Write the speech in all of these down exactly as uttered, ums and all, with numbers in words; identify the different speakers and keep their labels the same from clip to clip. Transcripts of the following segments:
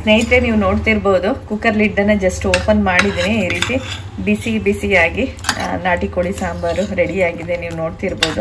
Speaker 1: ಸ್ನೇಹಿತರೆ ನೀವು ನೋಡ್ತಿರ್ಬೋದು ಕುಕ್ಕರ್ ಲಿಡ್ಡನ್ನು ಜಸ್ಟ್ ಓಪನ್ ಮಾಡಿದ್ದೀನಿ. ಈ ರೀತಿ ಬಿಸಿ ಬಿಸಿಯಾಗಿ ನಾಟಿ ಕೋಳಿ ಸಾಂಬಾರು ರೆಡಿಯಾಗಿದೆ. ನೀವು ನೋಡ್ತಿರ್ಬೋದು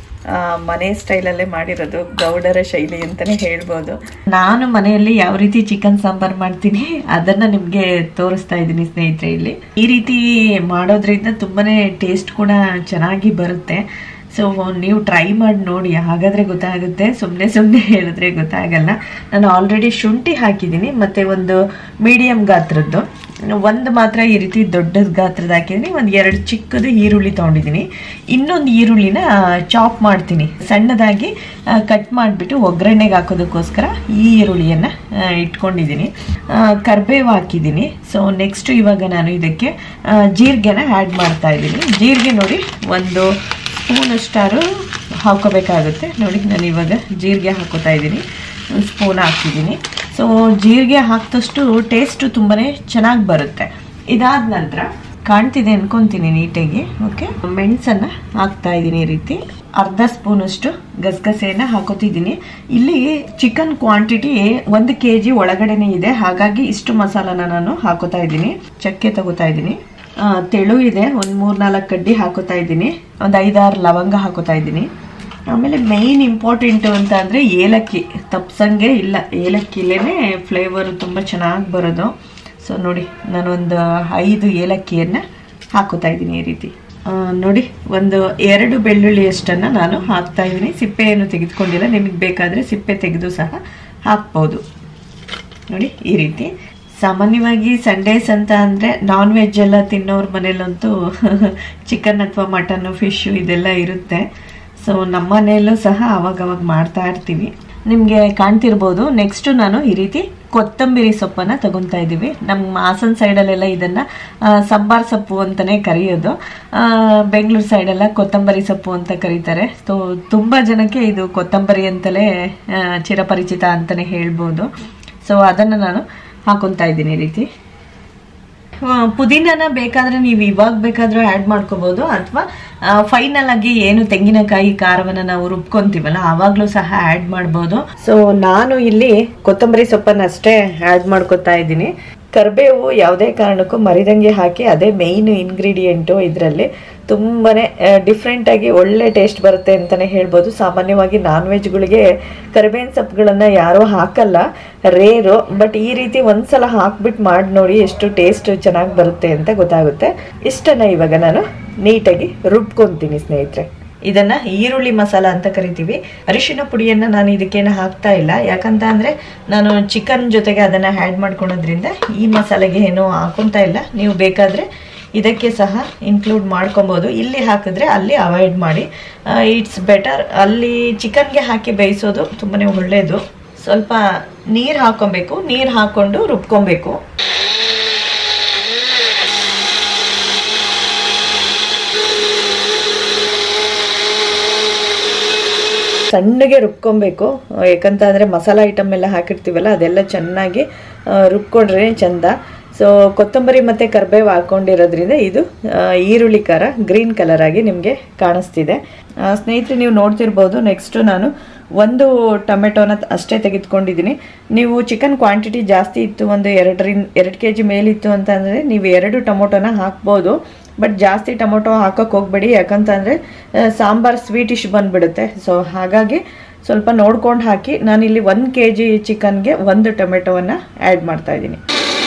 Speaker 1: ಮನೆ ಸ್ಟೈಲಲ್ಲೇ ಮಾಡಿರೋದು, ಗೌಡರ ಶೈಲಿ ಅಂತಲೇ ಹೇಳ್ಬೋದು. ನಾನು ಮನೆಯಲ್ಲಿ ಯಾವ ರೀತಿ ಚಿಕನ್ ಸಾಂಬಾರು ಮಾಡ್ತೀನಿ ಅದನ್ನು ನಿಮಗೆ ತೋರಿಸ್ತಾ ಇದ್ದೀನಿ ಸ್ನೇಹಿತರೆ. ಇಲ್ಲಿ ಈ ರೀತಿ ಮಾಡೋದ್ರಿಂದ ತುಂಬಾ ಟೇಸ್ಟ್ ಕೂಡ ಚೆನ್ನಾಗಿ ಬರುತ್ತೆ. ಸೊ ನೀವು ಟ್ರೈ ಮಾಡಿ ನೋಡಿ, ಹಾಗಾದರೆ ಗೊತ್ತಾಗುತ್ತೆ. ಸುಮ್ಮನೆ ಸುಮ್ಮನೆ ಹೇಳಿದ್ರೆ ಗೊತ್ತಾಗಲ್ಲ. ನಾನು ಆಲ್ರೆಡಿ ಶುಂಠಿ ಹಾಕಿದ್ದೀನಿ ಮತ್ತು ಒಂದು ಮೀಡಿಯಮ್ ಗಾತ್ರದ್ದು, ಒಂದು ಮಾತ್ರ ಈ ರೀತಿ ದೊಡ್ಡದ ಗಾತ್ರದ ಹಾಕಿದ್ದೀನಿ. ಒಂದು ಎರಡು ಚಿಕ್ಕದು ಈರುಳ್ಳಿ ತೊಗೊಂಡಿದ್ದೀನಿ. ಇನ್ನೊಂದು ಈರುಳ್ಳಿನ ಚಾಪ್ ಮಾಡ್ತೀನಿ, ಸಣ್ಣದಾಗಿ ಕಟ್ ಮಾಡಿಬಿಟ್ಟು ಒಗ್ಗರಣೆಗೆ ಹಾಕೋದಕ್ಕೋಸ್ಕರ ಈ ಈರುಳ್ಳಿಯನ್ನು ಇಟ್ಕೊಂಡಿದ್ದೀನಿ. ಕರಿಬೇವು ಹಾಕಿದ್ದೀನಿ. ಸೊ ನೆಕ್ಸ್ಟು ಇವಾಗ ನಾನು ಇದಕ್ಕೆ ಜೀರಿಗೆನ ಆ್ಯಡ್ ಮಾಡ್ತಾ ಇದ್ದೀನಿ. ಜೀರಿಗೆ ನೋಡಿ ಒಂದು ಸ್ಪೂನಷ್ಟಾರು ಹಾಕೋಬೇಕಾಗುತ್ತೆ. ನೋಡಿ ನಾನು ಇವಾಗ ಜೀರಿಗೆ ಹಾಕೋತಾ ಇದ್ದೀನಿ, ಒಂದು ಸ್ಪೂನ್ ಹಾಕ್ತಿದ್ದೀನಿ. ಸೊ ಜೀರಿಗೆ ಹಾಕಿದಷ್ಟು ಟೇಸ್ಟು ತುಂಬಾ ಚೆನ್ನಾಗಿ ಬರುತ್ತೆ. ಇದಾದ ನಂತರ ಕಾಣ್ತಿದೆ ಅನ್ಕೊತೀನಿ ನೀಟಾಗಿ. ಓಕೆ, ಮೆಣಸನ್ನು ಹಾಕ್ತಾ ಇದ್ದೀನಿ. ಈ ರೀತಿ ಅರ್ಧ ಸ್ಪೂನಷ್ಟು ಗಸಗಸೆಯನ್ನು ಹಾಕೋತಿದ್ದೀನಿ. ಇಲ್ಲಿ ಚಿಕನ್ ಕ್ವಾಂಟಿಟಿ ಒಂದು ಕೆ ಜಿ ಒಳಗಡೆನೇ ಇದೆ, ಹಾಗಾಗಿ ಇಷ್ಟು ಮಸಾಲಾನ ನಾನು ಹಾಕೋತಾ ಇದ್ದೀನಿ. ಚಕ್ಕೆ ತಗೋತಾ ಇದ್ದೀನಿ, ತೆಳು ಇದೆ, ಒಂದು ಮೂರು ನಾಲ್ಕು ಕಡ್ಡಿ ಹಾಕೋತಾ ಇದ್ದೀನಿ, ಒಂದು ಐದಾರು ಲವಂಗ ಹಾಕೋತಾ ಇದ್ದೀನಿ. ಆಮೇಲೆ ಮೇಯ್ನ್ ಇಂಪಾರ್ಟೆಂಟು ಅಂತ ಅಂದರೆ ಏಲಕ್ಕಿ, ತಪ್ಸಂಗೆ ಇಲ್ಲ, ಏಲಕ್ಕಿಲೇ ಫ್ಲೇವರು ತುಂಬ ಚೆನ್ನಾಗಿ ಬರೋದು. ಸೊ ನೋಡಿ ನಾನೊಂದು ಐದು ಏಲಕ್ಕಿಯನ್ನು ಹಾಕೋತಾ ಇದ್ದೀನಿ. ಈ ರೀತಿ ನೋಡಿ ಒಂದು ಎರಡು ಬೆಳ್ಳುಳ್ಳಿಯಷ್ಟನ್ನು ನಾನು ಹಾಕ್ತಾ ಇದ್ದೀನಿ. ಸಿಪ್ಪೆಯನ್ನು ತೆಗೆದುಕೊಂಡಿಲ್ಲ, ನಿಮಗೆ ಬೇಕಾದರೆ ಸಿಪ್ಪೆ ತೆಗೆದು ಸಹ ಹಾಕ್ಬೋದು. ನೋಡಿ ಈ ರೀತಿ. ಸಾಮಾನ್ಯವಾಗಿ ಸಂಡೇಸ್ ಅಂತ ಅಂದರೆ ನಾನ್ ವೆಜ್ ಎಲ್ಲ ತಿನ್ನೋರ ಮನೇಲಂತೂ ಚಿಕನ್ ಅಥವಾ ಮಟನ್ನು ಫಿಶ್ಶು ಇದೆಲ್ಲ ಇರುತ್ತೆ. ಸೊ ನಮ್ಮ ಮನೆಯಲ್ಲೂ ಸಹ ಅವಾಗವಾಗ ಮಾಡ್ತಾ ಇರ್ತೀವಿ. ನಿಮಗೆ ಕಾಣ್ತಿರ್ಬೋದು. ನೆಕ್ಸ್ಟು ನಾನು ಈ ರೀತಿ ಕೊತ್ತಂಬರಿ ಸೊಪ್ಪನ್ನು ತಗೊತಾ ಇದ್ದೀವಿ. ನಮ್ಮ ಹಾಸನ ಸೈಡಲ್ಲೆಲ್ಲ ಇದನ್ನು ಸಂಬಾರ್ ಸೊಪ್ಪು ಅಂತಲೇ ಕರೆಯೋದು, ಬೆಂಗಳೂರು ಸೈಡೆಲ್ಲ ಕೊತ್ತಂಬರಿ ಸೊಪ್ಪು ಅಂತ ಕರೀತಾರೆ. ಸೊ ತುಂಬ ಜನಕ್ಕೆ ಇದು ಕೊತ್ತಂಬರಿ ಅಂತಲೇ ಚಿರಪರಿಚಿತ ಅಂತಲೇ ಹೇಳ್ಬೋದು. ಸೊ ಅದನ್ನು ನಾನು ಹಾಕೊತಾ ಇದ್ದೀನಿ. ಈ ರೀತಿ ಪುದೀನನ ಬೇಕಾದರೆ ನೀವು ಇವಾಗ ಬೇಕಾದರೂ ಆ್ಯಡ್ ಮಾಡ್ಕೋಬೋದು, ಅಥವಾ ಫೈನಲ್ ಆಗಿ ಏನು ತೆಂಗಿನಕಾಯಿ ಖಾರವನ್ನು ನಾವು ರುಬ್ಕೊಂತೀವಲ್ಲ ಆವಾಗಲೂ ಸಹ ಆ್ಯಡ್ ಮಾಡ್ಬೋದು. ಸೊ ನಾನು ಇಲ್ಲಿ ಕೊತ್ತಂಬರಿ ಸೊಪ್ಪನ್ನು ಅಷ್ಟೇ ಆ್ಯಡ್ ಮಾಡ್ಕೊತಾ ಇದ್ದೀನಿ. ಕರಿಬೇವು ಯಾವುದೇ ಕಾರಣಕ್ಕೂ ಮರಿದಂಗೆ ಹಾಕಿ, ಅದೇ ಮೇಯ್ನ್ ಇಂಗ್ರೀಡಿಯೆಂಟು ಇದರಲ್ಲಿ. ತುಂಬಾ ಡಿಫ್ರೆಂಟಾಗಿ ಒಳ್ಳೆ ಟೇಸ್ಟ್ ಬರುತ್ತೆ ಅಂತಲೇ ಹೇಳ್ಬೋದು. ಸಾಮಾನ್ಯವಾಗಿ ನಾನ್ ವೆಜ್ಗಳಿಗೆ ಕರಿಬೇವಿನ ಸೊಪ್ಪುಗಳನ್ನು ಯಾರೂ ಹಾಕಲ್ಲ, ರೇರು. ಬಟ್ ಈ ರೀತಿ ಒಂದ್ಸಲ ಹಾಕ್ಬಿಟ್ಟು ಮಾಡಿ ನೋಡಿ, ಎಷ್ಟು ಟೇಸ್ಟ್ ಚೆನ್ನಾಗಿ ಬರುತ್ತೆ ಅಂತ ಗೊತ್ತಾಗುತ್ತೆ. ಇಷ್ಟನ್ನು ಇವಾಗ ನಾನು ನೀಟಾಗಿ ರುಬ್ಕೊತೀನಿ ಸ್ನೇಹಿತರೆ. ಇದನ್ನ ಈರುಳ್ಳಿ ಮಸಾಲ ಅಂತ ಕರಿತೀವಿ. ಅರಿಶಿನ ಪುಡಿಯನ್ನು ನಾನು ಇದಕ್ಕೇನು ಹಾಕ್ತಾ ಇಲ್ಲ, ಯಾಕಂತ ಅಂದರೆ ನಾನು ಚಿಕನ್ ಜೊತೆಗೆ ಅದನ್ನು ಆ್ಯಡ್ ಮಾಡ್ಕೊಳೋದ್ರಿಂದ ಈ ಮಸಾಲೆಗೆ ಏನೂ ಹಾಕೊತಾ ಇಲ್ಲ. ನೀವು ಬೇಕಾದರೆ ಇದಕ್ಕೆ ಸಹ ಇನ್ಕ್ಲೂಡ್ ಮಾಡ್ಕೊಬೋದು. ಇಲ್ಲಿ ಹಾಕಿದ್ರೆ ಅಲ್ಲಿ ಅವಾಯ್ಡ್ ಮಾಡಿ. It's better. ಅಲ್ಲಿ ಚಿಕನ್ಗೆ ಹಾಕಿ ಬೇಯಿಸೋದು ತುಂಬಾ ಒಳ್ಳೆಯದು. ಸ್ವಲ್ಪ ನೀರು ಹಾಕೊಬೇಕು, ನೀರು ಹಾಕ್ಕೊಂಡು ರುಬ್ಕೊಬೇಕು. ಸಣ್ಣಗೆ ರುಬ್ಕೊಬೇಕು, ಯಾಕಂತ ಅಂದರೆ ಮಸಾಲ ಐಟಮ್ ಎಲ್ಲ ಹಾಕಿರ್ತೀವಲ್ಲ ಅದೆಲ್ಲ ಚೆನ್ನಾಗಿ ರುಬ್ಕೊಂಡ್ರೆ ಚಂದ. ಸೊ ಕೊತ್ತಂಬರಿ ಮತ್ತು ಕರಿಬೇವು ಹಾಕ್ಕೊಂಡಿರೋದ್ರಿಂದ ಇದು ಈರುಳ್ಳಿ ಖಾರ ಗ್ರೀನ್ ಕಲರ್ ಆಗಿ ನಿಮಗೆ ಕಾಣಿಸ್ತಿದೆ. ಸ್ನೇಹಿತರೆ ನೀವು ನೋಡ್ತಿರ್ಬೋದು. ನೆಕ್ಸ್ಟು ನಾನು ಒಂದು ಟೊಮೆಟೊನ ಅಷ್ಟೇ ತೆಗೆದುಕೊಂಡಿದ್ದೀನಿ. ನೀವು ಚಿಕನ್ ಕ್ವಾಂಟಿಟಿ ಜಾಸ್ತಿ ಇತ್ತು, ಒಂದು ಎರಡರಿಂದ ಎರಡು ಕೆ ಜಿ ಮೇಲಿತ್ತು ಅಂತಂದರೆ ನೀವು ಎರಡು ಟೊಮೊಟೊನ ಹಾಕ್ಬೋದು. ಬಟ್ ಜಾಸ್ತಿ ಟೊಮೊಟೊ ಹಾಕೋಕ್ಕೆ ಹೋಗಬೇಡಿ, ಯಾಕಂತಂದರೆ ಸಾಂಬಾರು ಸ್ವೀಟಿಶ್ ಬಂದುಬಿಡುತ್ತೆ. ಸೊ ಹಾಗಾಗಿ ಸ್ವಲ್ಪ ನೋಡ್ಕೊಂಡು ಹಾಕಿ. ನಾನಿಲ್ಲಿ ಒಂದು ಕೆ ಜಿ ಚಿಕನ್ಗೆ ಒಂದು ಟೊಮೆಟೊವನ್ನು ಆ್ಯಡ್ ಮಾಡ್ತಾಯಿದ್ದೀನಿ.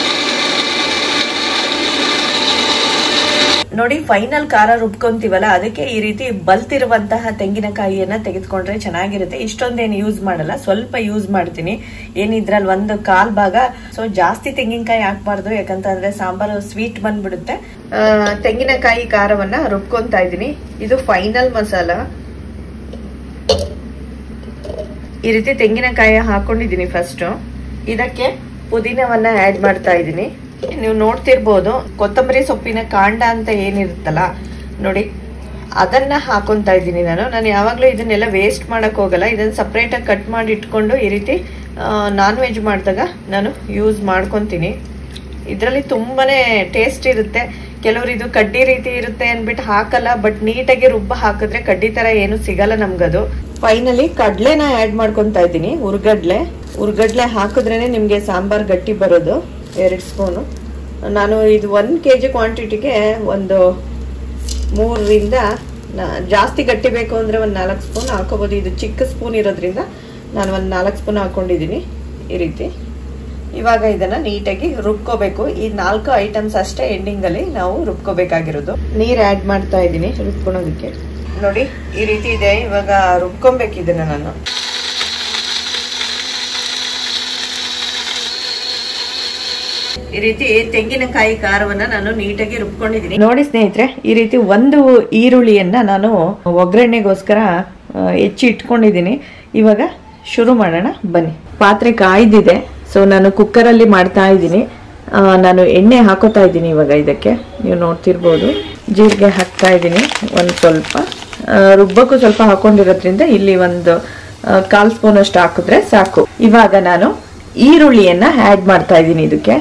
Speaker 1: ನೋಡಿ ಫೈನಲ್ ಖಾರ ರುಬ್ಕೊಂತೀವಲ್ಲ ಅದಕ್ಕೆ ಈ ರೀತಿ ಬಲ್ತಿರುವಂತಹ ತೆಂಗಿನಕಾಯಿಯನ್ನ ತೆಗೆದುಕೊಂಡ್ರೆ ಚೆನ್ನಾಗಿರುತ್ತೆ. ಇಷ್ಟೊಂದೇನು ಯೂಸ್ ಮಾಡಲ್ಲ, ಸ್ವಲ್ಪ ಯೂಸ್ ಮಾಡ್ತೀನಿ. ಏನಿದ್ರಲ್ಲಿ ಒಂದು ಕಾಲ್ ಭಾಗ. ಸೊ ಜಾಸ್ತಿ ತೆಂಗಿನಕಾಯಿ ಹಾಕ್ಬಾರ್ದು, ಯಾಕಂತಂದ್ರೆ ಸಾಂಬಾರು ಸ್ವೀಟ್ ಬಂದ್ಬಿಡುತ್ತೆ. ತೆಂಗಿನಕಾಯಿ ಖಾರವನ್ನ ರುಬ್ಕೊಂತಾ ಇದ್ದೀನಿ. ಇದು ಫೈನಲ್ ಮಸಾಲ. ಈ ರೀತಿ ತೆಂಗಿನಕಾಯಿ ಹಾಕೊಂಡಿದ್ದೀನಿ ಫಸ್ಟ್. ಇದಕ್ಕೆ ಪುದೀನವನ್ನ ಆಡ್ ಮಾಡ್ತಾ ಇದ್ದೀನಿ. ನೀವು ನೋಡ್ತಿರ್ಬೋದು ಕೊತ್ತಂಬರಿ ಸೊಪ್ಪಿನ ಕಾಂಡ ಅಂತ ಏನಿರುತ್ತಲ್ಲ ನೋಡಿ, ಅದನ್ನ ಹಾಕೊಂತಾ ಇದ್ದೀನಿ ನಾನು. ನಾನು ಯಾವಾಗಲೂ ಇದನ್ನೆಲ್ಲ ವೇಸ್ಟ್ ಮಾಡಕ್ ಹೋಗಲ್ಲ. ಇದನ್ನ ಸಪ್ರೇಟ್ ಆಗಿ ಕಟ್ ಮಾಡಿ ಇಟ್ಕೊಂಡು ಈ ರೀತಿ ನಾನ್ ವೆಜ್ ಮಾಡಿದಾಗ ನಾನು ಯೂಸ್ ಮಾಡ್ಕೊತೀನಿ. ಇದರಲ್ಲಿ ತುಂಬಾನೇ ಟೇಸ್ಟ್ ಇರುತ್ತೆ. ಕೆಲವರು ಇದು ಕಡ್ಡಿ ರೀತಿ ಇರುತ್ತೆ ಅನ್ಬಿಟ್ಟು ಹಾಕಲ್ಲ, ಬಟ್ ನೀಟಾಗಿ ರುಬ್ಬ ಹಾಕಿದ್ರೆ ಕಡ್ಡಿ ತರ ಏನು ಸಿಗಲ್ಲ ನಮ್ಗದು. ಫೈನಲಿ ಕಡ್ಲೆನ ಆಡ್ ಮಾಡ್ಕೊಂತಾ ಇದ್ದೀನಿ. ಉರ್ಗಡ್ಲೆ ಉರ್ಗಡ್ಲೆ ಹಾಕಿದ್ರೇನೆ ನಿಮ್ಗೆ ಸಾಂಬಾರ್ ಗಟ್ಟಿ ಬರೋದು. ಎರಡು ಸ್ಪೂನು. ನಾನು ಇದು ಒಂದ್ ಕೆಜಿ ಕ್ವಾಂಟಿಟಿಗೆ ಒಂದು ಮೂರರಿಂದ ಜಾಸ್ತಿ ಗಟ್ಟಿ ಬೇಕು ಅಂದ್ರೆ ಒಂದ್ ನಾಲ್ಕು ಸ್ಪೂನ್ ಹಾಕೋಬಹುದು. ಇದು ಚಿಕ್ಕ ಸ್ಪೂನ್ ಇರೋದ್ರಿಂದ ನಾನು ಒಂದ್ ನಾಲ್ಕು ಸ್ಪೂನ್ ಹಾಕೊಂಡಿದ್ದೀನಿ ಈ ರೀತಿ. ಇವಾಗ ಇದನ್ನ ನೀಟಾಗಿ ರುಬ್ಕೋಬೇಕು. ಈ ನಾಲ್ಕು ಐಟಮ್ಸ್ ಅಷ್ಟೇ ಎಂಡಿಂಗ್ ಅಲ್ಲಿ ನಾವು ರುಬ್ಕೋಬೇಕಾಗಿರೋದು. ನೀರ್ ಆಡ್ ಮಾಡ್ತಾ ಇದ್ದೀನಿ ರುಬ್ಕೊಳೋದಕ್ಕೆ. ನೋಡಿ ಈ ರೀತಿ ಇದೆ. ಇವಾಗ ರುಬ್ಕೊಬೇಕು ಇದನ್ನ ನಾನು. ಈ ರೀತಿ ತೆಂಗಿನಕಾಯಿ ಖಾರವನ್ನ ನಾನು ನೀಟಾಗಿ ರುಬ್ಕೊಂಡಿದ್ದೀನಿ. ನೋಡಿ ಸ್ನೇಹಿತರೆ, ಈ ರೀತಿ ಒಂದು ಈರುಳ್ಳಿಯನ್ನ ನಾನು ಒಗ್ಗರಣೆಗೋಸ್ಕರ ಹೆಚ್ಚಿ ಇಟ್ಕೊಂಡಿದ್ದೀನಿ. ಇವಾಗ ಶುರು ಮಾಡೋಣ ಬನ್ನಿ. ಪಾತ್ರೆ ಕಾಯ್ದಿದೆ, ಸೊ ನಾನು ಕುಕ್ಕರ್ ಅಲ್ಲಿ ಮಾಡ್ತಾ ಇದ್ದೀನಿ. ನಾನು ಎಣ್ಣೆ ಹಾಕೋತಾ ಇದ್ದೀನಿ ಇವಾಗ. ಇದಕ್ಕೆ ನೀವು ನೋಡ್ತಿರ್ಬೋದು ಜೀರಿಗೆ ಹಾಕ್ತಾ ಇದ್ದೀನಿ ಒಂದು ಸ್ವಲ್ಪ. ರುಬ್ಬಕ್ಕೂ ಸ್ವಲ್ಪ ಹಾಕೊಂಡಿರೋದ್ರಿಂದ ಇಲ್ಲಿ ಒಂದು ಕಾಲ್ ಸ್ಪೂನ್ ಅಷ್ಟು ಹಾಕಿದ್ರೆ ಸಾಕು. ಇವಾಗ ನಾನು ಈರುಳ್ಳಿಯನ್ನ ಆಡ್ ಮಾಡ್ತಾ ಇದ್ದೀನಿ ಇದಕ್ಕೆ.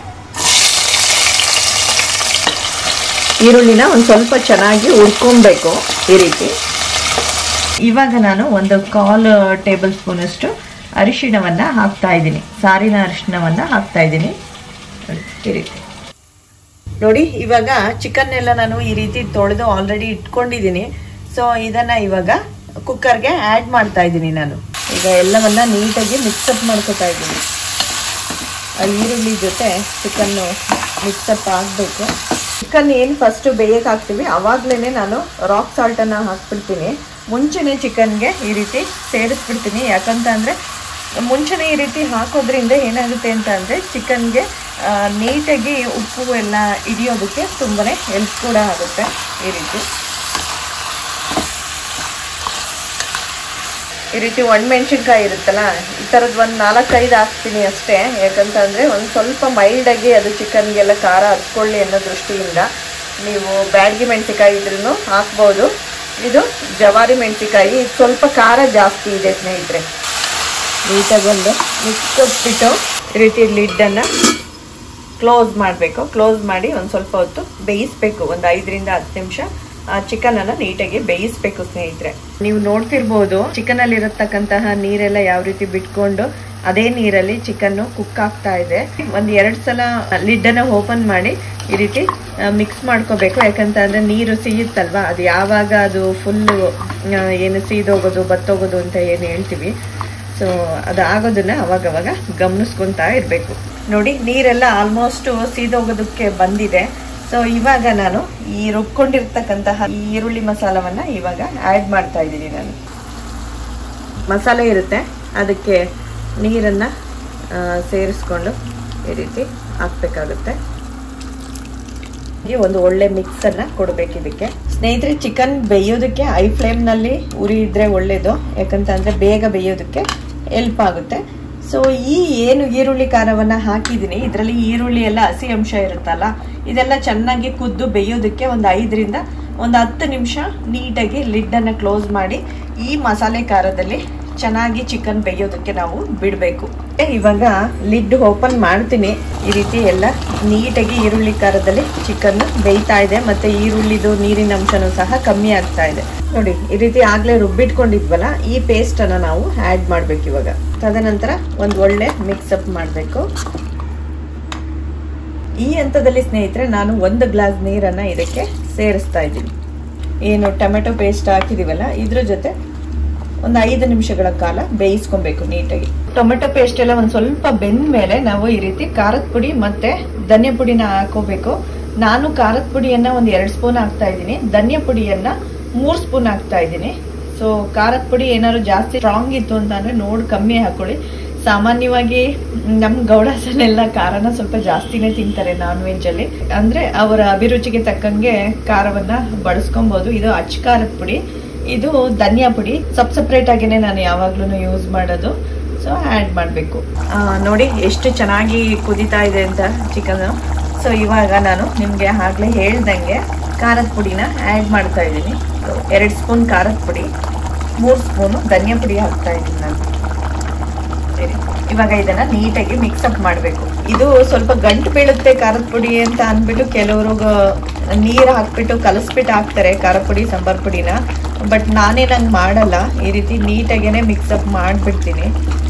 Speaker 1: ಈರುಳ್ಳಿನ ಒಂದು ಸ್ವಲ್ಪ ಚೆನ್ನಾಗಿ ಹುರ್ಕೊಬೇಕು ಈ ರೀತಿ. ಇವಾಗ ನಾನು ಒಂದು ಕಾಲು ಟೇಬಲ್ ಸ್ಪೂನ್ ಅಷ್ಟು ಅರಿಶಿಣವನ್ನ ಹಾಕ್ತಾ ಇದ್ದೀನಿ. ಸಾರಿನ ಅರಿಶಿಣವನ್ನ ಹಾಕ್ತಾ ಇದ್ದೀನಿ ಈ ರೀತಿ. ನೋಡಿ ಇವಾಗ ಚಿಕನ್ ಎಲ್ಲ ನಾನು ಈ ರೀತಿ ತೊಳೆದು ಆಲ್ರೆಡಿ ಇಟ್ಕೊಂಡಿದ್ದೀನಿ. ಸೊ ಇದನ್ನ ಇವಾಗ ಕುಕ್ಕರ್ಗೆ ಆಡ್ ಮಾಡ್ತಾ ಇದ್ದೀನಿ ನಾನು. ಈಗ ಎಲ್ಲವನ್ನ ನೀಟಾಗಿ ಮಿಕ್ಸಪ್ ಮಾಡ್ಕೊತಾ ಇದ್ದೀನಿ. ಆ ಈರುಳ್ಳಿ ಜೊತೆ ಚಿಕನ್ನು ಮಿಕ್ಸಪ್ ಆಗಬೇಕು. ಚಿಕನ್ ಏನು ಫಸ್ಟ್ ಬೇಯಕ್ಕೆ ಹಾಕ್ತೀವಿ ಅವಾಗ್ಲೇನೆ ನಾನು ರಾಕ್ ಸಾಲ್ಟ್ ಅನ್ನ ಹಾಕ್ಬಿಡ್ತೀನಿ. ಮುಂಚೆನೆ ಚಿಕನ್ಗೆ ಈ ರೀತಿ ಸೇರಿಸ್ಬಿಡ್ತೀನಿ. ಯಾಕಂತ ಅಂದ್ರೆ ಮುಂಚೆನೆ ಈ ರೀತಿ ಹಾಕೋದ್ರಿಂದ ಏನಾಗುತ್ತೆ ಅಂತ ಅಂದ್ರೆ ಚಿಕನ್ಗೆ ನೀಟಾಗಿ ಉಪ್ಪು ಎಲ್ಲ ಹಿಡಿಯೋದಕ್ಕೆ ತುಂಬಾನೇ ಹೆಲ್ಪ್ ಕೂಡ ಆಗುತ್ತೆ. ಈ ರೀತಿ ಈ ರೀತಿ ಒಣಮೆಣಸಿನ್ಕಾಯಿ ಇರುತ್ತಲ್ಲ, ಈ ಥರದ್ದು ಒಂದು ನಾಲ್ಕೈದು ಹಾಕ್ತೀನಿ ಅಷ್ಟೇ. ಯಾಕಂತ ಅಂದರೆ ಒಂದು ಸ್ವಲ್ಪ ಮೈಲ್ಡಾಗಿ ಅದು ಚಿಕನ್ಗೆಲ್ಲ ಖಾರ ಹತ್ಕೊಳ್ಳಿ ಅನ್ನೋ ದೃಷ್ಟಿಯಿಂದ. ನೀವು ಬ್ಯಾಡಗಿ ಮೆಣಸಿನ್ಕಾಯಿ ಇದ್ರೂ ಹಾಕ್ಬೋದು. ಇದು ಜವಾರಿ ಮೆಣಸಿನ್ಕಾಯಿ, ಸ್ವಲ್ಪ ಖಾರ ಜಾಸ್ತಿ ಇದೆ ಸ್ನೇಹಿತರೆ. ನೀಟಾಗಿ ಒಂದು ಮಿಕ್ಸ್ ಕೊಟ್ಬಿಟ್ಟು ಈ ರೀತಿ ಲಿಡ್ಡನ್ನು ಕ್ಲೋಸ್ ಮಾಡಬೇಕು. ಕ್ಲೋಸ್ ಮಾಡಿ ಒಂದು ಸ್ವಲ್ಪ ಹೊತ್ತು ಬೇಯಿಸ್ಬೇಕು. ಒಂದು ಐದರಿಂದ ಹತ್ತು ನಿಮಿಷ ಚಿಕನ್ ಅನ್ನ ನೀಟಾಗಿ ಬೇಯಿಸ್ಬೇಕು ಸ್ನೇಹಿತರೆ. ನೀವು ನೋಡ್ತಿರ್ಬೋದು ಚಿಕನ್ ಅಲ್ಲಿ ಇರತಕ್ಕಂತಹ ನೀರೆಲ್ಲ ಯಾವ ರೀತಿ ಬಿಟ್ಕೊಂಡು ಅದೇ ನೀರಲ್ಲಿ ಚಿಕನ್ ಕುಕ್ ಆಗ್ತಾ ಇದೆ. ಒಂದ್ ಎರಡ್ ಸಲ ಲಿಡ್ ಅನ್ನ ಓಪನ್ ಮಾಡಿ ಈ ರೀತಿ ಮಿಕ್ಸ್ ಮಾಡ್ಕೋಬೇಕು. ಯಾಕಂತ ಅಂದ್ರೆ ನೀರು ಸಿಗುತ್ತಲ್ವಾ, ಅದು ಯಾವಾಗ ಅದು ಫುಲ್ ಏನು ಸೀದೋಗೋದು ಬತ್ತೋಗೋದು ಅಂತ ಏನು ಹೇಳ್ತೀವಿ, ಸೊ ಅದು ಆಗೋದನ್ನ ಅವಾಗವಾಗ ಗಮನಿಸ್ಕೊಂತಾ ಇರ್ಬೇಕು. ನೋಡಿ ನೀರೆಲ್ಲ ಆಲ್ಮೋಸ್ಟ್ ಸೀದೋಗೋದಕ್ಕೆ ಬಂದಿದೆ. ಸೊ ಇವಾಗ ನಾನು ಈ ರುಬ್ಕೊಂಡಿರ್ತಕ್ಕಂತಹ ಈರುಳ್ಳಿ ಮಸಾಲವನ್ನ ಇವಾಗ ಆಡ್ ಮಾಡ್ತಾ ಇದ್ದೀನಿ. ನಾನು ಮಸಾಲೆ ಇರುತ್ತೆ ಅದಕ್ಕೆ ನೀರನ್ನ ಸೇರಿಸ್ಕೊಂಡು ಈ ರೀತಿ ಹಾಕ್ಬೇಕಾಗುತ್ತೆ. ಒಂದು ಒಳ್ಳೆ ಮಿಕ್ಸ್ ಅನ್ನ ಕೊಡ್ಬೇಕು ಇದಕ್ಕೆ. ಸ್ನೇಹಿತರೆ, ಚಿಕನ್ ಬೇಯೋದಕ್ಕೆ ಹೈ ಫ್ಲೇಮ್ ನಲ್ಲಿ ಉರಿ ಇದ್ರೆ ಒಳ್ಳೇದು. ಯಾಕಂತ ಅಂದ್ರೆ ಬೇಗ ಬೇಯೋದಕ್ಕೆ ಹೆಲ್ಪ್ ಆಗುತ್ತೆ. ಸೊ ಈ ಏನು ಈರುಳ್ಳಿ ಖಾರವನ್ನ ಹಾಕಿದೀನಿ, ಇದರಲ್ಲಿ ಈರುಳ್ಳಿ ಎಲ್ಲ ಹಸಿ ಅಂಶ ಇರುತ್ತಲ್ಲ, ಇದೆಲ್ಲ ಚೆನ್ನಾಗಿ ಕುದ್ದು ಬೇಯೋದಕ್ಕೆ ಒಂದು ಐದರಿಂದ ಒಂದು ಹತ್ತು ನಿಮಿಷ ನೀಟಾಗಿ ಲಿಡ್ ಅನ್ನ ಕ್ಲೋಸ್ ಮಾಡಿ ಈ ಮಸಾಲೆ ಖಾರದಲ್ಲಿ ಚೆನ್ನಾಗಿ ಚಿಕನ್ ಬೇಯೋದಕ್ಕೆ ನಾವು ಬಿಡಬೇಕು. ಇವಾಗ ಲಿಡ್ ಓಪನ್ ಮಾಡ್ತೀನಿ. ಈ ರೀತಿ ಎಲ್ಲ ನೀಟಾಗಿ ಈರುಳ್ಳಿ ಖಾರದಲ್ಲಿ ಚಿಕನ್ ಬೇಯ್ತಾ ಇದೆ. ಮತ್ತೆ ಈರುಳ್ಳಿದು ನೀರಿನ ಅಂಶನೂ ಸಹ ಕಮ್ಮಿ ಆಗ್ತಾ ಇದೆ. ನೋಡಿ ಈ ರೀತಿ ಆಗ್ಲೇ ರುಬ್ಬಿಟ್ಕೊಂಡಿದ್ವಲ್ಲ, ಈ ಪೇಸ್ಟ್ ಅನ್ನ ನಾವು ಆಡ್ ಮಾಡ್ಬೇಕು ಇವಾಗ. ತದನಂತರ ಒಂದು ಒಳ್ಳೆ ಮಿಕ್ಸ್ ಅಪ್ ಮಾಡಬೇಕು. ಈ ಹಂತದಲ್ಲಿ ಸ್ನೇಹಿತರೆ ನಾನು ಒಂದು ಗ್ಲಾಸ್ ನೀರನ್ನ ಇದಕ್ಕೆ ಸೇರಿಸ್ತಾ ಇದ್ದೀನಿ. ಏನು ಟೊಮೆಟೊ ಪೇಸ್ಟ್ ಹಾಕಿದೀವಲ್ಲ ಇದ್ರ ಜೊತೆ ಒಂದು ಐದು ನಿಮಿಷಗಳ ಕಾಲ ಬೇಯಿಸ್ಕೊಬೇಕು ನೀಟಾಗಿ. ಟೊಮೆಟೊ ಪೇಸ್ಟ್ ಎಲ್ಲ ಒಂದ್ ಸ್ವಲ್ಪ ಬೆಂದ ಮೇಲೆ ನಾವು ಈ ರೀತಿ ಖಾರದ ಪುಡಿ ಮತ್ತೆ ಧನಿಯಾ ಪುಡಿನ ಹಾಕೋಬೇಕು. ನಾನು ಖಾರದ ಪುಡಿಯನ್ನ ಒಂದ್ ಎರಡ್ ಸ್ಪೂನ್ ಹಾಕ್ತಾ ಇದ್ದೀನಿ, ಧನಿಯಾ ಪುಡಿಯನ್ನ ಮೂರ್ ಸ್ಪೂನ್ ಹಾಕ್ತಾ ಇದ್ದೀನಿ. ಸೊ ಖಾರದ ಪುಡಿ ಏನಾದ್ರು ಜಾಸ್ತಿ ಸ್ಟ್ರಾಂಗ್ ಇತ್ತು ಅಂತ ಅಂದ್ರೆ ನೋಡಿ ಕಮ್ಮಿ ಹಾಕೊಳ್ಳಿ. ಸಾಮಾನ್ಯವಾಗಿ ನಮ್ ಗೌಡಸನೆಲ್ಲ ಖಾರನ ಸ್ವಲ್ಪ ಜಾಸ್ತಿನೇ ತಿಂತಾರೆ ನಾನ್ ವೆಜ್ ಅಲ್ಲಿ. ಅಂದ್ರೆ ಅವರ ಅಭಿರುಚಿಗೆ ತಕ್ಕಂಗೆ ಖಾರವನ್ನ ಬಳಸ್ಕೊಬಹುದು. ಇದು ಅಚ್ಚ ಖಾರದ ಪುಡಿ, ಇದು ಧನಿಯಾ ಪುಡಿ. ಸಬ್ ಸಪ್ರೇಟ್ ಆಗಿನೇ ನಾನು ಯಾವಾಗ್ಲೂ ಯೂಸ್ ಮಾಡೋದು. ಸೊ ಆಡ್ ಮಾಡ್ಬೇಕು. ನೋಡಿ ಎಷ್ಟು ಚೆನ್ನಾಗಿ ಕುದಿತಾ ಇದೆ ಅಂತ ಚಿಕನ್. ಸೊ ಇವಾಗ ನಾನು ನಿಮ್ಗೆ ಆಗ್ಲೇ ಹೇಳ್ದಂಗೆ ಖಾರದ ಪುಡಿನ ಆಡ್ ಮಾಡ್ತಾ ಇದ್ದೀನಿ. ಎರಡು ಸ್ಪೂನ್ ಖಾರದ ಪುಡಿ, ಮೂರ್ ಸ್ಪೂನ್ ಧನಿಯಾ ಪುಡಿ ಹಾಕ್ತಾ ಇದ್ದೀನಿ ನಾನು. ಸರಿ, ಇವಾಗ ಇದನ್ನ ನೀಟಾಗಿ ಮಿಕ್ಸ್ ಅಪ್ ಮಾಡಬೇಕು. ಇದು ಸ್ವಲ್ಪ ಗಂಟು ಬೀಳುತ್ತೆ ಖಾರದ ಪುಡಿ ಅಂತ ಅಂದ್ಬಿಟ್ಟು ಕೆಲವರು ನೀರು ಹಾಕ್ಬಿಟ್ಟು ಕಲಸ್ಬಿಟ್ಟು ಹಾಕ್ತಾರೆ ಖಾರದ ಪುಡಿ ಸಾಂಬಾರ್ ಪುಡಿನ. ಬಟ್ ನಾನೇ ನಂಗೆ ಮಾಡಲ್ಲ, ಈ ರೀತಿ ನೀಟಾಗೇನೆ ಮಿಕ್ಸಪ್ ಮಾಡಿಬಿಡ್ತೀನಿ.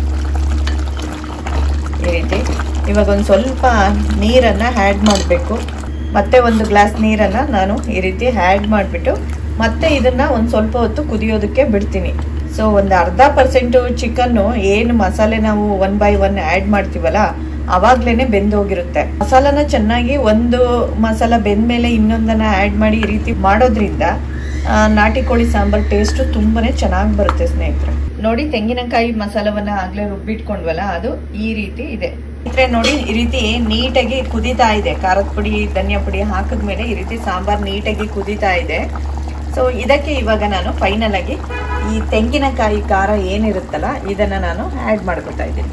Speaker 1: ಈ ರೀತಿ ಇವಾಗ ಒಂದು ಸ್ವಲ್ಪ ನೀರನ್ನು ಆ್ಯಡ್ ಮಾಡಬೇಕು. ಮತ್ತೆ ಒಂದು ಗ್ಲಾಸ್ ನೀರನ್ನು ನಾನು ಈ ರೀತಿ ಆ್ಯಡ್ ಮಾಡಿಬಿಟ್ಟು ಮತ್ತೆ ಇದನ್ನು ಒಂದು ಸ್ವಲ್ಪ ಹೊತ್ತು ಕುದಿಯೋದಕ್ಕೆ ಬಿಡ್ತೀನಿ. ಸೊ ಒಂದು ಅರ್ಧ ಪರ್ಸೆಂಟು ಚಿಕನ್ನು ಏನು ಮಸಾಲೆ ನಾವು ಒನ್ ಬೈ ಒನ್ ಆ್ಯಡ್ ಮಾಡ್ತೀವಲ್ಲ ಅವಾಗ್ಲೇನೆ ಬೆಂದೋಗಿರುತ್ತೆ. ಮಸಾಲಾನ ಚೆನ್ನಾಗಿ ಒಂದು ಮಸಾಲ ಬೆಂದ್ಮೇಲೆ ಇನ್ನೊಂದನ್ನ ಆ್ಯಡ್ ಮಾಡಿ ಈ ರೀತಿ ಮಾಡೋದ್ರಿಂದ ನಾಟಿ ಕೋಳಿ ಸಾಂಬಾರ್ ಟೇಸ್ಟು ತುಂಬಾನೇ ಚೆನ್ನಾಗಿ ಬರುತ್ತೆ ಸ್ನೇಹಿತರೆ. ನೋಡಿ, ತೆಂಗಿನಕಾಯಿ ಮಸಾಲವನ್ನ ಆಗ್ಲೇ ರುಬ್ಬಿಟ್ಕೊಂಡ್ವಲ್ಲ, ಅದು ಈ ರೀತಿ ಇದೆ ಸ್ನೇಹಿತರೆ. ನೋಡಿ, ಈ ರೀತಿ ನೀಟಾಗಿ ಕುದೀತಾ ಇದೆ. ಖಾರದ ಪುಡಿ ಧನಿಯಾ ಪುಡಿ ಹಾಕಿದ್ಮೇಲೆ ಈ ರೀತಿ ಸಾಂಬಾರ್ ನೀಟಾಗಿ ಕುದೀತಾ ಇದೆ. ಸೊ ಇದಕ್ಕೆ ಇವಾಗ ನಾನು ಫೈನಲ್ ಆಗಿ ಈ ತೆಂಗಿನಕಾಯಿ ಖಾರ ಏನಿರುತ್ತಲ್ಲ ಇದನ್ನ ನಾನು ಆ್ಯಡ್ ಮಾಡ್ಕೊತಾ ಇದ್ದೀನಿ.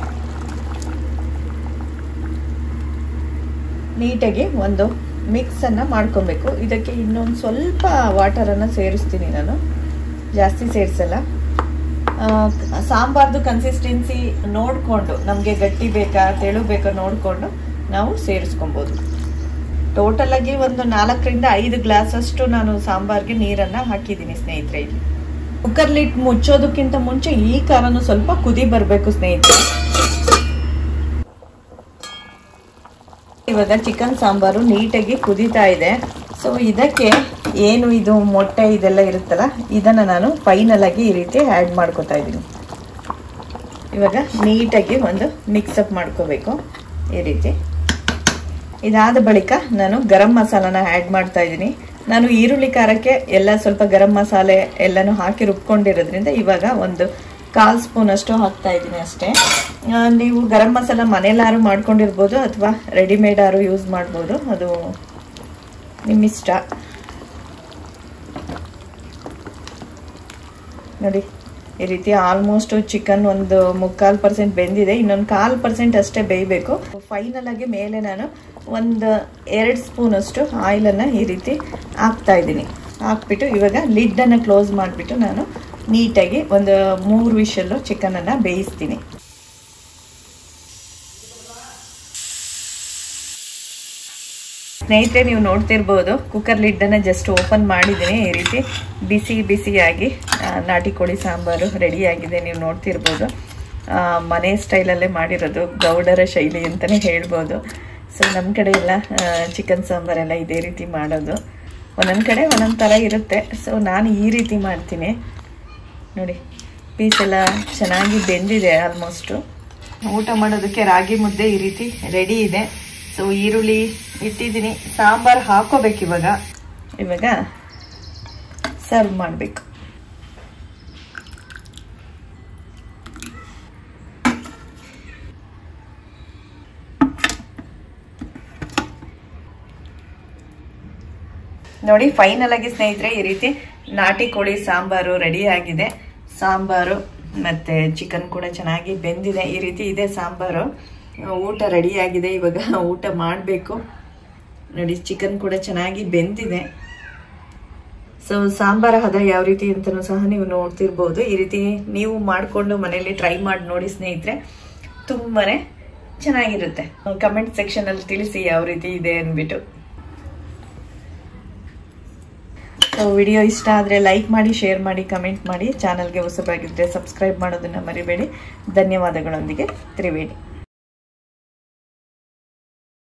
Speaker 1: ನೀಟಾಗಿ ಒಂದು ಮಿಕ್ಸನ್ನು ಮಾಡ್ಕೊಬೇಕು. ಇದಕ್ಕೆ ಇನ್ನೊಂದು ಸ್ವಲ್ಪ ವಾಟರನ್ನು ಸೇರಿಸ್ತೀನಿ ನಾನು, ಜಾಸ್ತಿ ಸೇರಿಸಲ್ಲ. ಸಾಂಬಾರ್ದು ಕನ್ಸಿಸ್ಟೆನ್ಸಿ ನೋಡಿಕೊಂಡು ನಮಗೆ ಗಟ್ಟಿ ಬೇಕಾ ತೆಳು ಬೇಕಾ ನೋಡಿಕೊಂಡು ನಾವು ಸೇರಿಸ್ಕೊಬೋದು. ಟೋಟಲ್ ಆಗಿ ಒಂದು ನಾಲ್ಕರಿಂದ ಐದು ಗ್ಲಾಸ್ ಅಷ್ಟು ನಾನು ಸಾಂಬಾರ್ಗೆ ನೀರನ್ನು ಹಾಕಿದ್ದೀನಿ ಸ್ನೇಹಿತರೆ. ಇಲ್ಲಿ ಕುಕ್ಕರ್ ಲಿಡ್ ಮುಚ್ಚೋದಕ್ಕಿಂತ ಮುಂಚೆ ಈ ಖಾರನು ಸ್ವಲ್ಪ ಕುದಿ ಬರಬೇಕು ಸ್ನೇಹಿತರೆ. ಇವಾಗ ಚಿಕನ್ ಸಾಂಬಾರು ನೀಟಾಗಿ ಕುದೀತಾ ಇದೆ. ಸೊ ಇದಕ್ಕೆ ಏನು ಇದು ಮೊಟ್ಟೆ ಇದೆಲ್ಲ ಇರುತ್ತಲ್ಲ ಇದನ್ನು ನಾನು ಫೈನಲ್ ಆಗಿ ಈ ರೀತಿ ಆ್ಯಡ್ ಮಾಡ್ಕೊತಾ ಇದ್ದೀನಿ. ಇವಾಗ ನೀಟಾಗಿ ಒಂದು ಮಿಕ್ಸಪ್ ಮಾಡ್ಕೋಬೇಕು ಈ ರೀತಿ. ಇದಾದ ಬಳಿಕ ನಾನು ಗರಂ ಮಸಾಲಾನ ಆ್ಯಡ್ ಮಾಡ್ತಾ ಇದ್ದೀನಿ. ನಾನು ಈರುಳ್ಳಿ ಖಾರಕ್ಕೆ ಎಲ್ಲ ಸ್ವಲ್ಪ ಗರಂ ಮಸಾಲೆ ಎಲ್ಲನೂ ಹಾಕಿ ರುಬ್ಕೊಂಡಿರೋದ್ರಿಂದ ಇವಾಗ ಒಂದು ಕಾಲು ಸ್ಪೂನ್ ಅಷ್ಟು ಹಾಕ್ತಾ ಇದ್ದೀನಿ ಅಷ್ಟೇ. ನೀವು ಗರಂ ಮಸಾಲ ಮನೇಲಾರು ಮಾಡ್ಕೊಂಡಿರ್ಬೋದು ಅಥವಾ ರೆಡಿಮೇಡ್ ಆರು ಯೂಸ್ ಮಾಡ್ಬೋದು, ಅದು ನಿಮ್ಮಿಷ್ಟ. ನೋಡಿ, ಈ ರೀತಿ ಆಲ್ಮೋಸ್ಟ್ ಚಿಕನ್ ಒಂದು ಮುಕ್ಕಾಲು ಪರ್ಸೆಂಟ್ ಬೆಂದಿದೆ, ಇನ್ನೊಂದು ಕಾಲು ಪರ್ಸೆಂಟ್ ಅಷ್ಟೇ ಬೇಯಬೇಕು. ಫೈನಲ್ ಆಗಿ ಮೇಲೆ ನಾನು ಒಂದು ಎರಡು ಸ್ಪೂನ್ ಅಷ್ಟು ಆಯಿಲನ್ನು ಈ ರೀತಿ ಹಾಕ್ತಾ ಇದ್ದೀನಿ. ಹಾಕ್ಬಿಟ್ಟು ಇವಾಗ ಲಿಡ್ಡನ್ನು ಕ್ಲೋಸ್ ಮಾಡಿಬಿಟ್ಟು ನಾನು ನೀಟಾಗಿ ಒಂದು ಮೂರು ವಿಷಲ್ಲು ಚಿಕನನ್ನು ಬೇಯಿಸ್ತೀನಿ. ಸ್ನೇಹಿತರೆ, ನೀವು ನೋಡ್ತಿರ್ಬೋದು ಕುಕ್ಕರ್ ಲಿಡ್ಡನ್ನು ಜಸ್ಟ್ ಓಪನ್ ಮಾಡಿದ್ದೀನಿ. ಈ ರೀತಿ ಬಿಸಿ ಬಿಸಿಯಾಗಿ ನಾಟಿ ಕೋಳಿ ಸಾಂಬಾರು ರೆಡಿಯಾಗಿದೆ. ನೀವು ನೋಡ್ತಿರ್ಬೋದು, ಮನೆ ಸ್ಟೈಲಲ್ಲೇ ಮಾಡಿರೋದು, ಗೌಡರ ಶೈಲಿ ಅಂತಲೇ ಹೇಳ್ಬೋದು. ಸೊ ನಮ್ಮ ಕಡೆ ಎಲ್ಲ ಚಿಕನ್ ಸಾಂಬಾರೆಲ್ಲ ಇದೇ ರೀತಿ ಮಾಡೋದು. ಒಂದೊಂದು ಕಡೆ ಒಂದೊಂದು ಥರ ಇರುತ್ತೆ. ಸೊ ನಾನು ಈ ರೀತಿ ಮಾಡ್ತೀನಿ. ನೋಡಿ, ಪೀಸ್ ಎಲ್ಲ ಚೆನ್ನಾಗಿ ಬೆಂದಿದೆ ಆಲ್ಮೋಸ್ಟು. ಊಟ ಮಾಡೋದಕ್ಕೆ ರಾಗಿ ಮುದ್ದೆ ಈ ರೀತಿ ರೆಡಿ ಇದೆ. ಸೊ ಈರುಳ್ಳಿ ಇಟ್ಟಿದ್ದೀನಿ, ಸಾಂಬಾರು ಹಾಕೋಬೇಕು. ಇವಾಗ ಇವಾಗ ಸರ್ವ್ ಮಾಡಬೇಕು. ನೋಡಿ, ಫೈನಲ್ ಆಗಿ ಸ್ನೇಹಿತರೆ ಈ ರೀತಿ ನಾಟಿ ಕೋಳಿ ಸಾಂಬಾರು ರೆಡಿ ಆಗಿದೆ. ಸಾಂಬಾರು ಮತ್ತೆ ಚಿಕನ್ ಕೂಡ ಚೆನ್ನಾಗಿ ಬೆಂದಿದೆ. ಈ ರೀತಿ ಇದೆ ಸಾಂಬಾರು. ಊಟ ರೆಡಿ ಆಗಿದೆ. ಇವಾಗ ಊಟ ಮಾಡಬೇಕು. ನೋಡಿ, ಚಿಕನ್ ಕೂಡ ಚೆನ್ನಾಗಿ ಬೆಂದಿದೆ. ಸೊ ಸಾಂಬಾರ ಹದ ಯಾವ ರೀತಿ ಅಂತಲೂ ಸಹ ನೀವು ನೋಡ್ತಿರ್ಬೋದು. ಈ ರೀತಿ ನೀವು ಮಾಡಿಕೊಂಡು ಮನೆಯಲ್ಲಿ ಟ್ರೈ ಮಾಡಿ ನೋಡಿ ಸ್ನೇಹಿತರೆ, ತುಂಬಾನೇ ಚೆನ್ನಾಗಿರುತ್ತೆ. ಕಮೆಂಟ್ ಸೆಕ್ಷನ್ ಅಲ್ಲಿ ತಿಳಿಸಿ ಯಾವ ರೀತಿ ಇದೆ ಅಂದ್ಬಿಟ್ಟು. ಸೊ ವಿಡಿಯೋ ಇಷ್ಟ ಆದರೆ ಲೈಕ್ ಮಾಡಿ, ಶೇರ್ ಮಾಡಿ, ಕಮೆಂಟ್ ಮಾಡಿ. ಚಾನಲ್ಗೆ ಹೊಸಬಾಗಿದ್ದರೆ ಸಬ್ಸ್ಕ್ರೈಬ್ ಮಾಡೋದನ್ನು ಮರಿಬೇಡಿ. ಧನ್ಯವಾದಗಳೊಂದಿಗೆ ತ್ರಿವೇಣಿ.